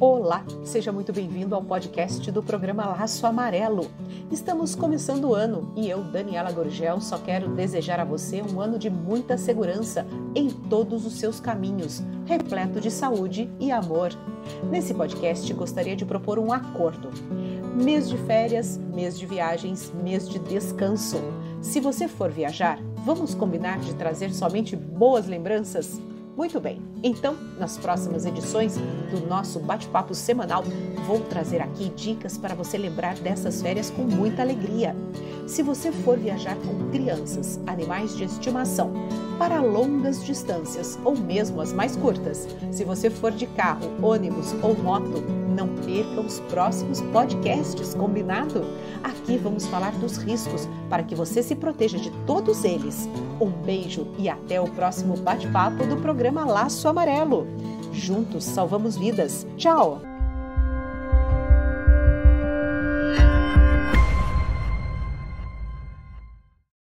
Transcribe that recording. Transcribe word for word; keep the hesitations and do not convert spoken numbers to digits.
Olá, seja muito bem-vindo ao podcast do programa Laço Amarelo. Estamos começando o ano e eu, Daniela Gorgel, só quero desejar a você um ano de muita segurança em todos os seus caminhos, repleto de saúde e amor. Nesse podcast, gostaria de propor um acordo. Mês de férias, mês de viagens, mês de descanso. Se você for viajar, vamos combinar de trazer somente boas lembranças? Muito bem, então, nas próximas edições do nosso bate-papo semanal, vou trazer aqui dicas para você lembrar dessas férias com muita alegria. Se você for viajar com crianças, animais de estimação, para longas distâncias ou mesmo as mais curtas, se você for de carro, ônibus ou moto, não perca os próximos podcasts, combinado? Aqui vamos falar dos riscos para que você se proteja de todos eles. Um beijo e até o próximo bate-papo do programa Laço Amarelo. Juntos salvamos vidas. Tchau!